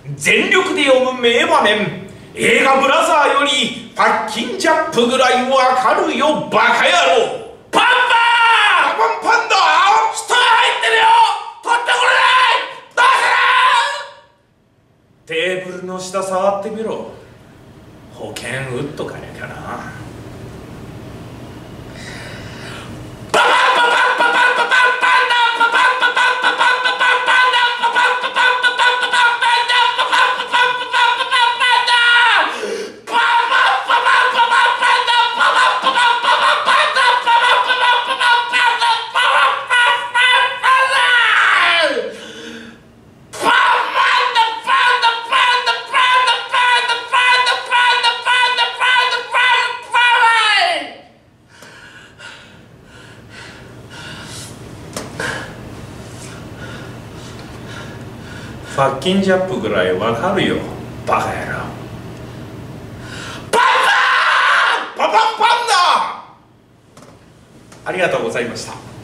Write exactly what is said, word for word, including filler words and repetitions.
全力で読む名場面、映画ブラザーよりパッキンジャップぐらいわかるよバカ野郎。パンパンパンパンだ、人が入ってるよ、取ってこれない、どうする。テーブルの下触ってみろ。保険打っとかねえかな。ファッキンジャップぐらいわかるよバカ野郎。パンパンパンパンパンだ。ありがとうございました。